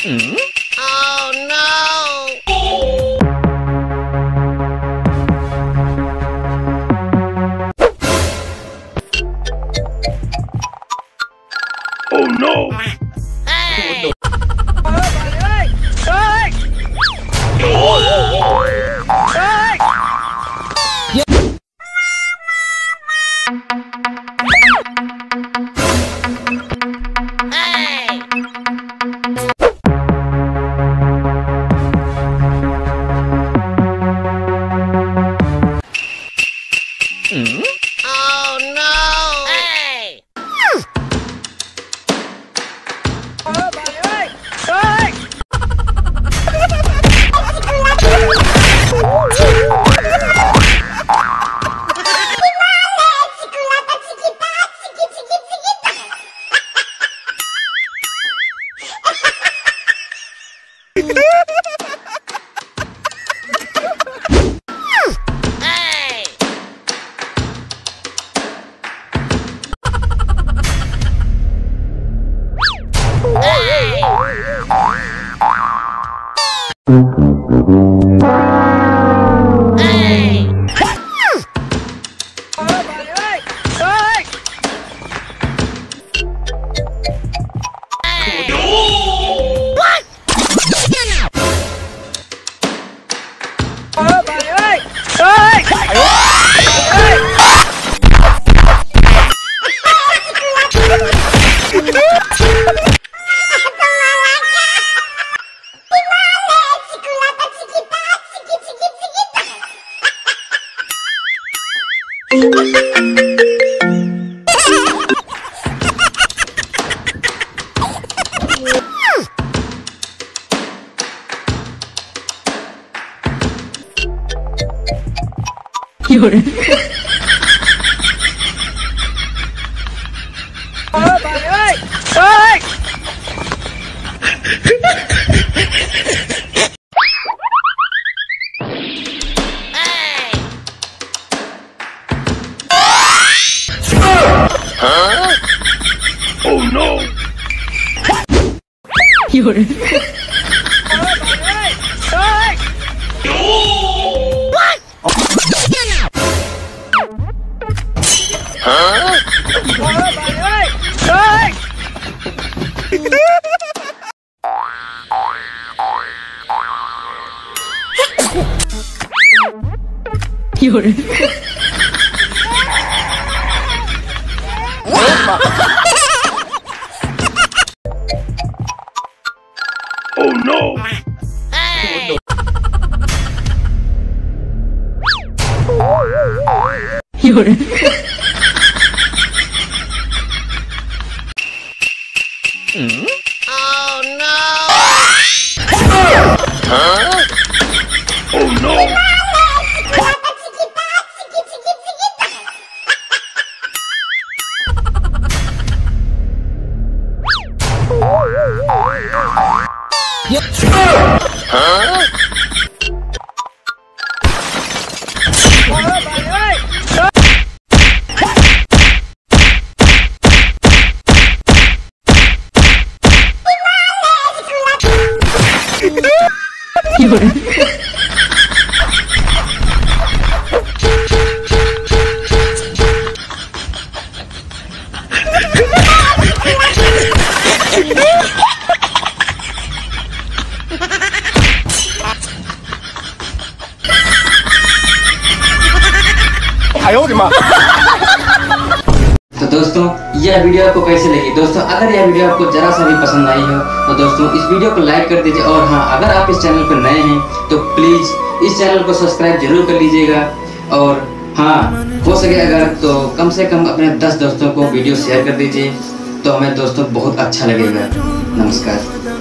Oh no! Oh no! Hey! Hey! Oh no! Hey! Hey! Hey! What? Hey! Huh? Oh no! What? Huh? Oh no! Hey! Oh no! Huh? Oh no! Huh? तो दोस्तों यह वीडियो आपको कैसी लगी। दोस्तों अगर यह वीडियो आपको जरा सा भी पसंद आई हो तो दोस्तों इस वीडियो को लाइक कर दीजिए। और हाँ, अगर आप इस चैनल पर नए हैं तो प्लीज़ इस चैनल को सब्सक्राइब जरूर कर लीजिएगा। और हाँ, हो सके अगर तो कम से कम अपने 10 दोस्तों को वीडियो शेयर कर दीजिए तो हमें दोस्तों बहुत अच्छा लगेगा। नमस्कार।